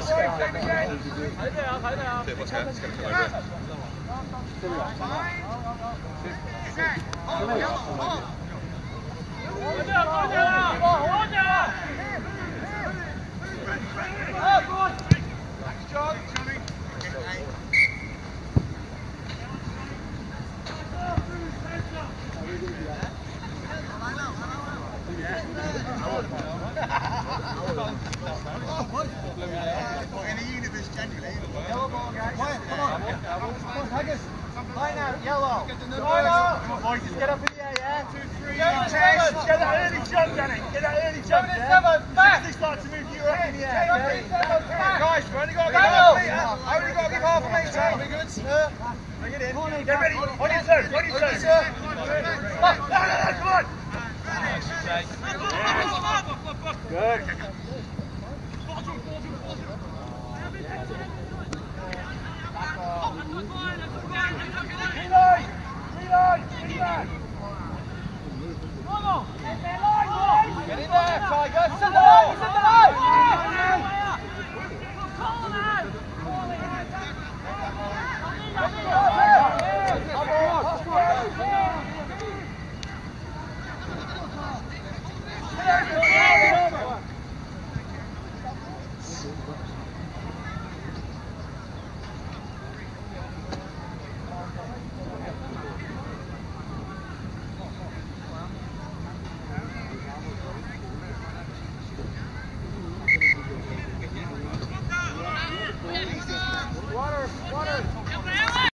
In the universe, generally. Yellow ball, guys. Come on. Come on, Tigers. Line out, yellow. Come on, boys, just get up in the air, yeah? 2, 3, chest. Get that early jump, Danny. Get that early jump, yeah? Back. Start to move you up in the air. Guys, we've only got to give half a metre. I've only got to give half a metre. Be good. Bring it in. Get ready. On your toes. On your toes. Come on. Good.